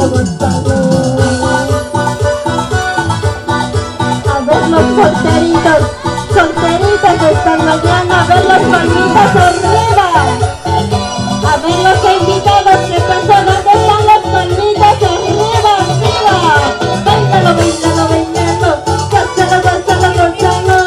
A ver los solteritos, solteritas esta mañana, a ver las palmitas arriba. A ver los invitados que pasan, ¿dónde están las palmitas arriba, arriba? Bailalo, bailalo, bailalo, gózalo, gózalo, gózalo.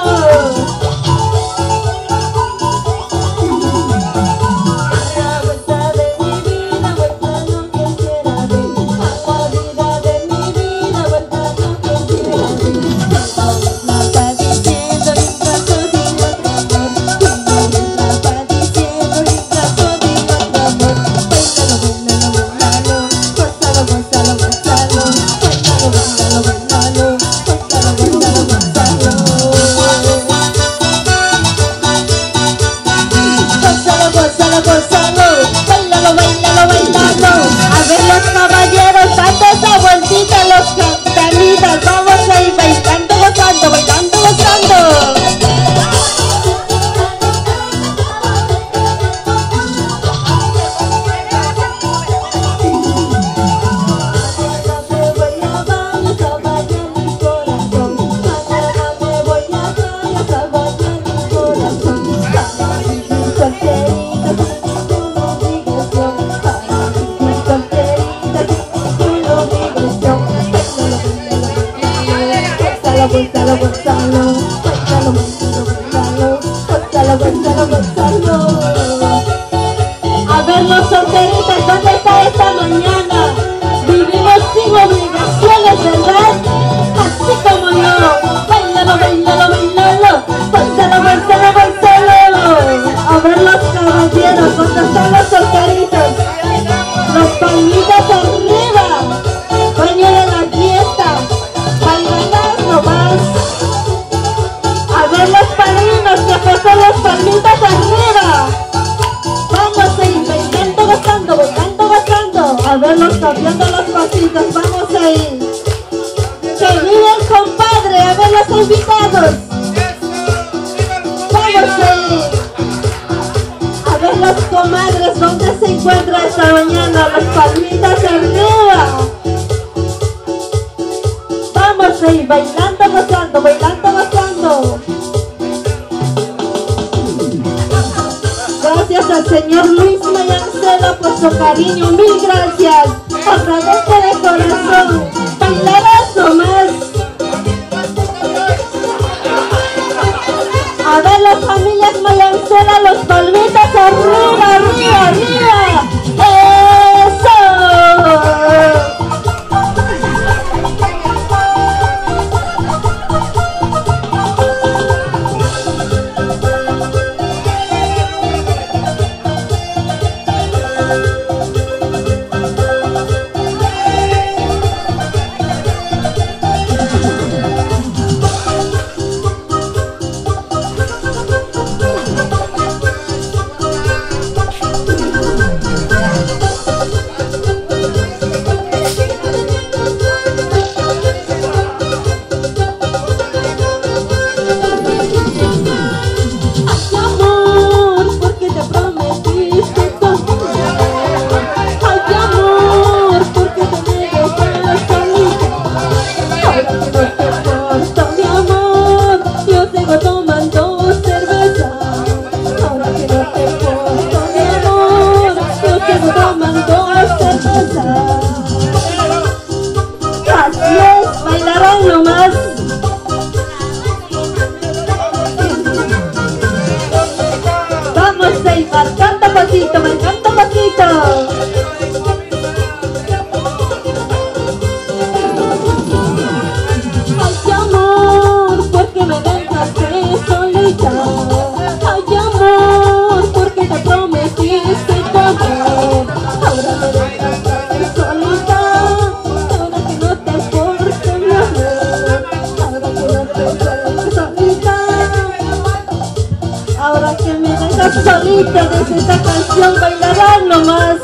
La vuelta de mi vida, vuelta no quisiera ver. A la vida de mi vida, vuelta no quisiera ver. La va diciendo y trato de otro amor. La va diciendo y trato de otro amor. Bailalo, bailalo, bailalo, gózalo, gózalo, gózalo. Bailalo, bailalo, bailalo, gózalo, gózalo, gózalo. Gózalo, gózalo, gózalo, bailalo, bailalo, bailalo. A ver los caballeros, dando esa vueltita, los cantanitas, vamos a ir bailando, gozando, bailando, gozando. Gózalo, gózalo, gózalo, gózalo, gózalo, gózalo, gózalo. A ver los solteritas, ¿dónde está esta mañana? Vivimos sin obligaciones, ¿verdad? Así como yo. Bailalo, bailalo, bailalo, gózalo, gózalo, gózalo. A ver los caballeros, ¿dónde están los solteritos? Los palmitas arriba, dueño de la fiesta. A ver los padrinos que pasan las palmitas arriba. Vamos a ir bailando, gozando, bailando, gozando. A verlos cambiando los pasitos, vamos a ir. Que vive el compadre, a ver los invitados. Vamos a ir. A ver las comadres, ¿dónde se encuentra esta mañana? Las palmitas arriba. Vamos a ir bailando, gozando, bailando, gozando. Gracias al señor Luis Mayancela por su cariño, mil gracias. Agradezco de corazón. Bailarás nomás. A ver las familias Mayancela, los palmitas arriba, arriba, arriba. ¡Eso! Solita desde esta canción bailarán nomás.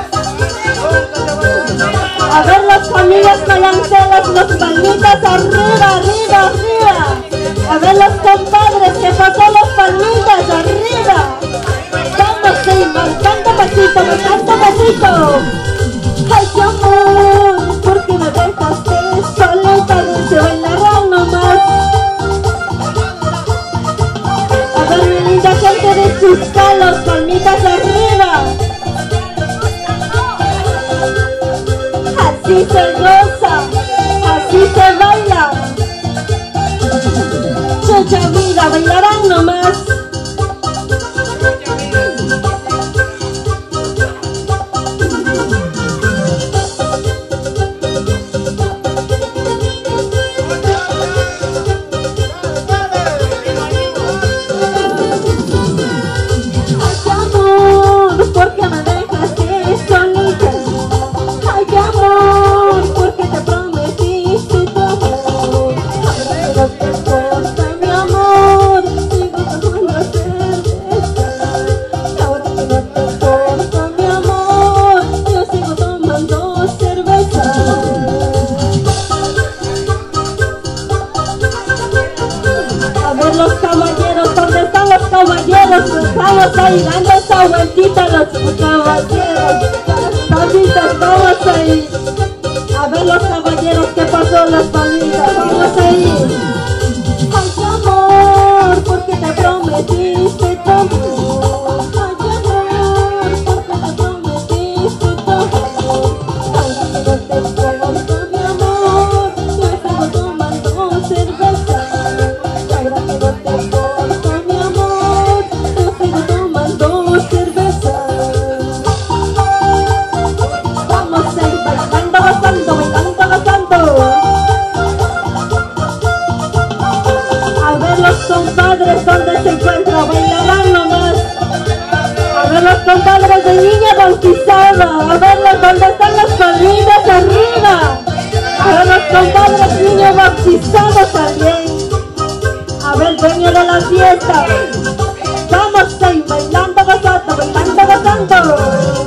A ver las familias Mayancelas, los palmitas arriba, arriba, arriba. A ver los compadres que pasan las palmitas arriba. Vamos a ir marcando pasito, marcando pasito. ¡Ay, qué amor! se goza, así se baila. Mucha vida, bailarán nomás. Estamos ahí dando esa vueltita los caballeros. Palmitas, vamos ahí. A ver los caballeros, ¿qué pasó las palmitas? Vamos ahí. Ay, amor, porque te prometiste tu amor. Ay, amor, porque te prometiste tu amor. Ay, que no te importa, mi amor. Yo estaba tomando cerveza. Ay, que no te importa, mi amor. Yo sigo tomando cerveza. Vamos a ir bailando, gozando, bailando, gozando. A ver los compadres donde se encuentran, bailarán nomás. A ver los compadres de niña bautizada. A ver dónde están las palmitas arriba. A ver los compadres niños bautizados también. A ver dueño de la fiesta. Vamos a ir bailando, gozando, bailando, gozando.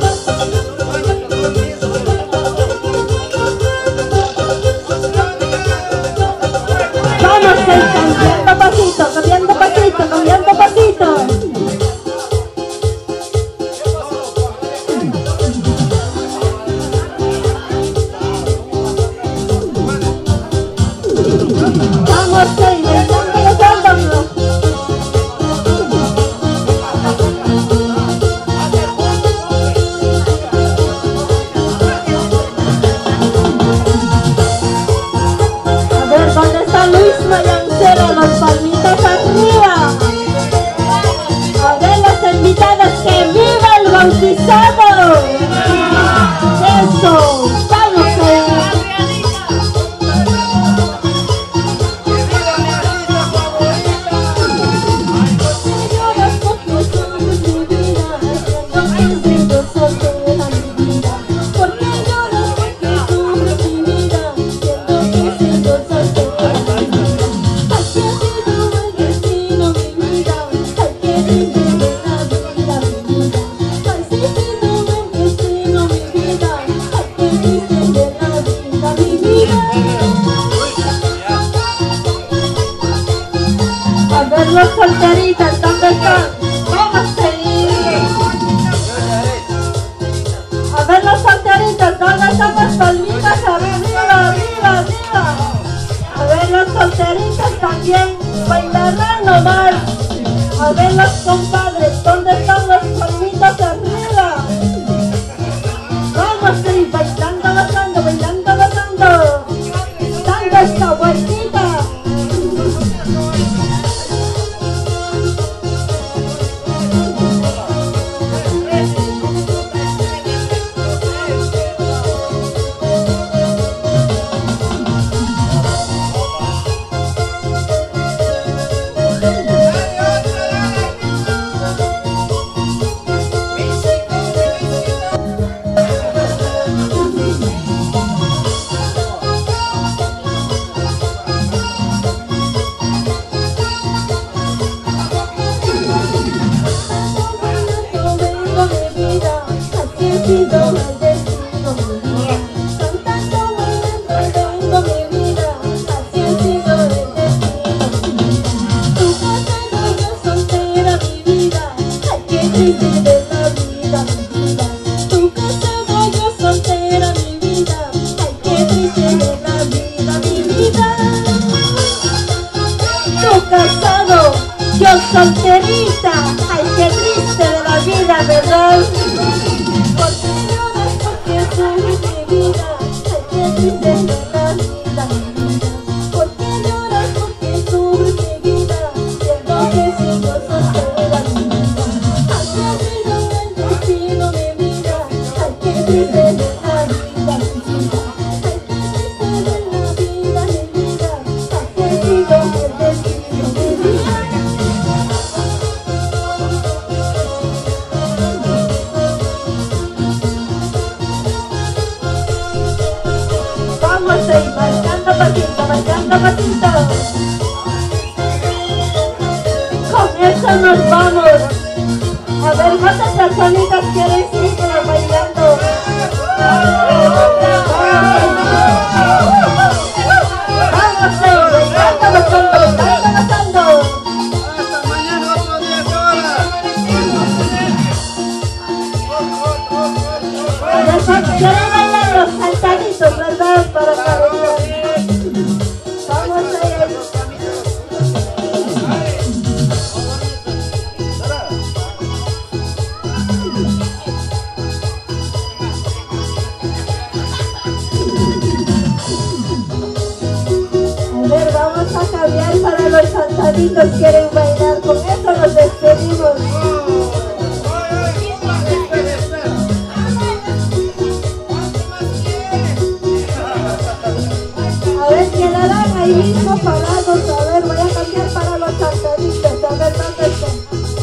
Vamos a ir cambiando pasito, cambiando pasito, cambiando pasito. Vamos a ir bailando, gozando. A ver dónde está Luis Mayancero, las palmitas arriba. A ver las invitadas, que viva el bautizado. Eso, vamos a ir. A ver los solteritas, ¿dónde están? Vamos a ir. A ver los solteritas, ¿dónde están las palmitas? Arriba, arriba, arriba. A ver los solteritas también, bailarán nomás. A ver los compadres, ¿dónde están las palmitas arriba? Vamos a ir bailando, gozando, bailando, gozando. Dando esta vueltita. Casado, yo solterita, ay qué triste de la vida, ¿verdad? Porque lloras, porque sufres mi vida, ay qué triste. pasito, bailando pasito. Con eso nos vamos. A ver cuántas personitas quieren seguir bailando. Vamos, bailando pasando. Hasta mañana otro 10 horas. Quieren bailar los saltaditos, ¿verdad? Para caminar. Vamos a ir. A ver, vamos a cambiar para los saltaditos. Quieren bailar, con eso nos despedimos. A ver, quedarán ahí mismo parados. A ver, voy a cambiar para los saltaditos. A ver, ¿dónde están?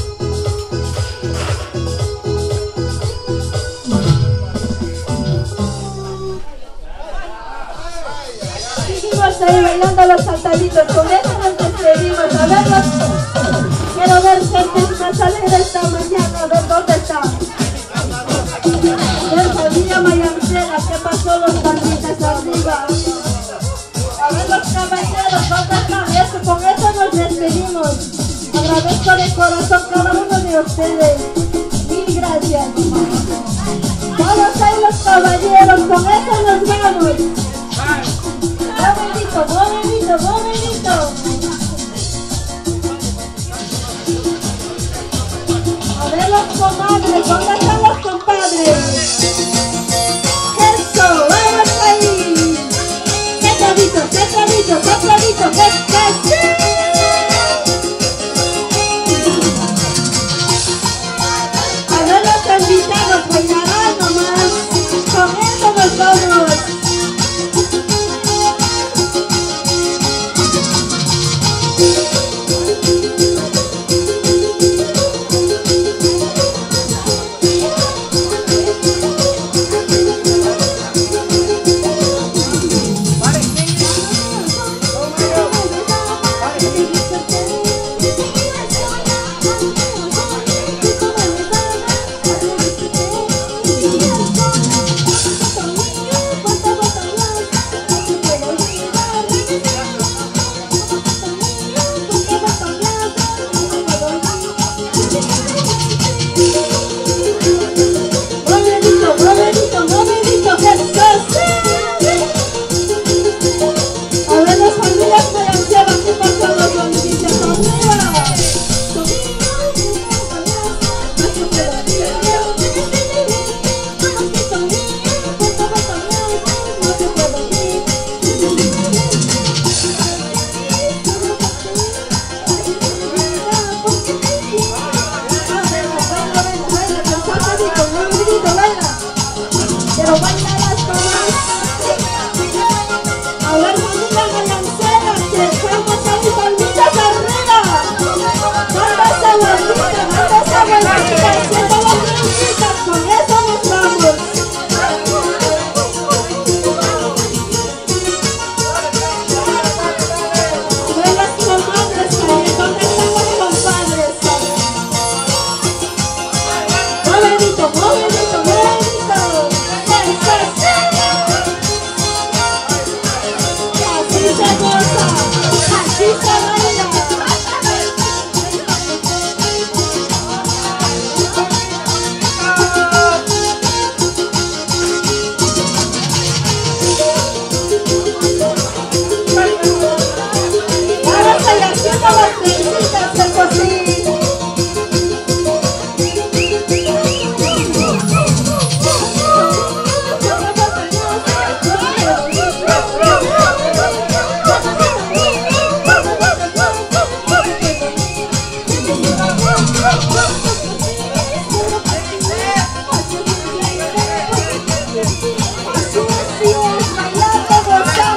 Seguimos ahí bailando los saltaditos. Con eso nos despedimos. A ver, quiero ver gente más alegre esta mañana. A ver, ¿dónde está? A ver, familia Mayancera, ¿qué pasó los saltitas arriba? A ver los caballeros, ¿dónde están? Eso, con eso nos despedimos. Agradezco de corazón cada uno de ustedes. Mil gracias. Vamos ahí los caballeros, con eso nos vamos. Momentito, momentito, momentito. A ver los comadres, ¿dónde están los compadres? Eso, vamos ahí. Sentaditos, sentaditos, sentaditos, a ver los invitados, bailarán nomás. Con eso nos vamos.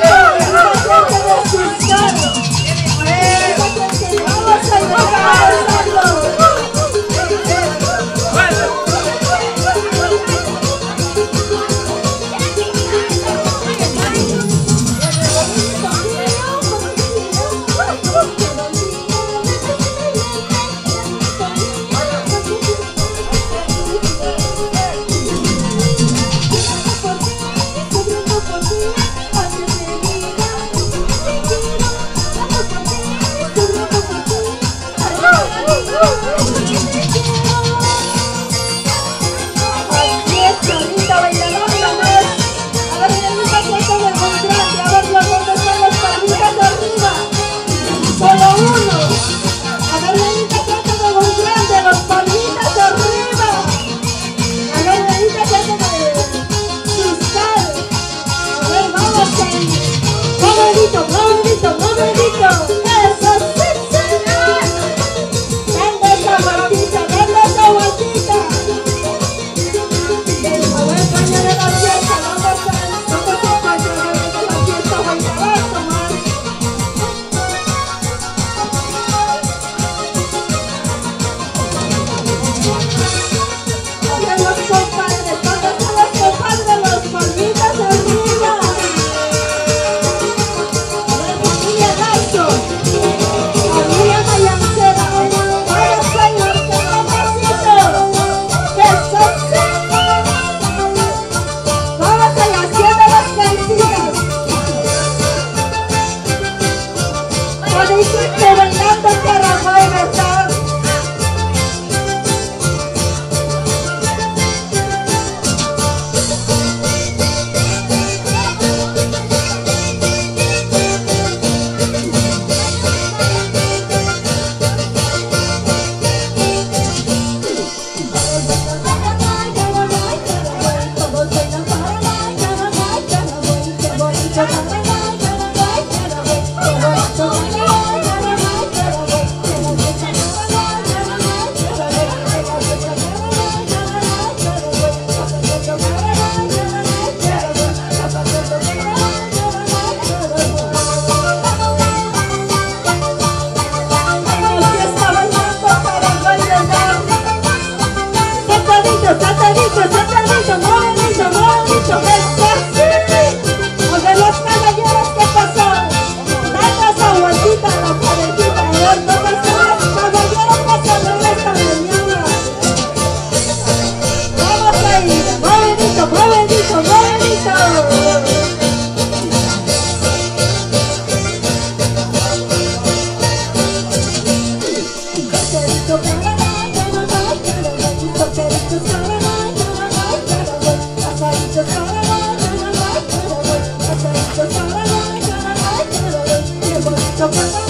Vamos a movedito, movedito, movedito. Eso sí, señor. Dale esa vueltita, dale esa vueltita. Me voy a extrañar de la fiesta, vamos a acompañar de la fiesta, voy a tomar. Todos los compadres, los palmitas arriba. Familia Nacho, familia Mayancera, todos bailar con papacito. Eso sí. Vamos a la hacienda de las cantinas. Bonito bailando Caraboy, ¿verdad? Sentadito, movedito, movedito, o de los caballeros que pasaron, dando esa vueltita a la paredita, los caballeros pasaron esta mañana. Vamos a ir, movedito, movedito, movedito. Don't